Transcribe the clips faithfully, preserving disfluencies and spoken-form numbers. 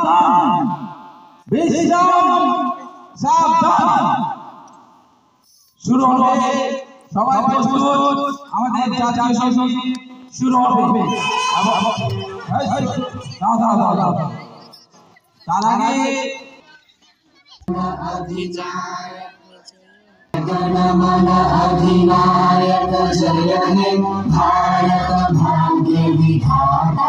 সাবধান বিশ্রাম সাবধান। শুরু হবে, সবাই প্রস্তুত, আমাদের জাতীয় সঙ্গীত শুরু হবে। তার আগে गणमन अधिनायक जय हे भारत भाग्य विधाता।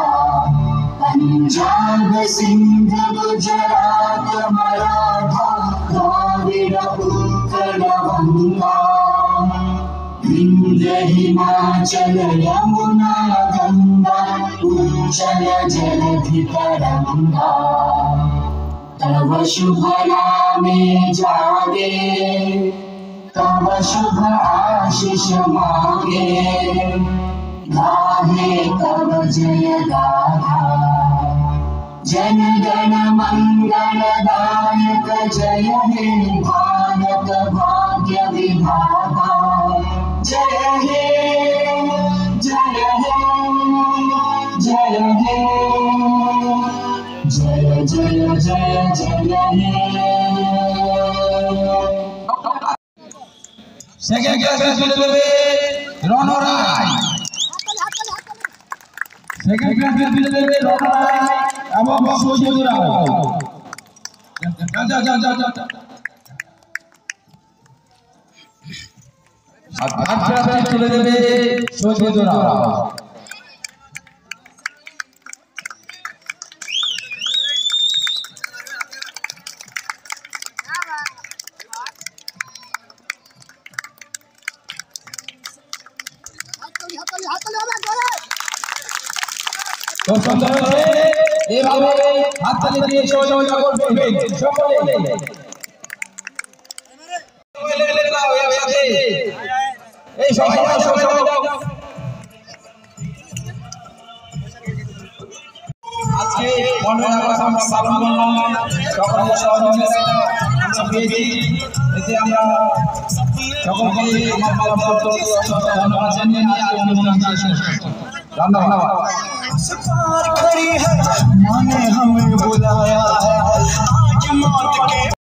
पंजाब सिंध गुजरात मराठा द्राविड़ उत्कल गंगा। विंध्य हिमाचल यमुना गंगा उच्चल जलधि तरंगा। तव शुभ नामे जागे, तव शुभ आशीष मांगे। गाहे तव जय गाथा, जन गण मंगल दायक जय हे भारत भाग्य विधाता। जय हे जय हे जय हे जय जय जय जय हे। সেকেন্ড ক্লাসে চলে যাবে রণরায়। সেকেন্ড ক্লাসে চলে যাবে রণরায় এবং সৈয়দ রায়। যা যা যা যা যা। আর থার্ড ক্লাসে চলে যাবে সৈয়দ রায়। খুব সুন্দর হয়েছে, এভাবে হাততালি দিয়ে সহযোগিতা করবেন সকলে। এই সবাই যাও সবাই যাও। আজকে পনেরোই আগস্ট আমরা পালন করলাম, সকলের সহযোগিতা আমরা পেয়েছি। এতে আমরা সকলকে আমার পালন করতে ধন্যবাদ জানিয়ে আজকে অনুষ্ঠান শেষ করছি। ধন্যবাদ। खड़ी है माँ ने हमें बुलाया है आज मौत के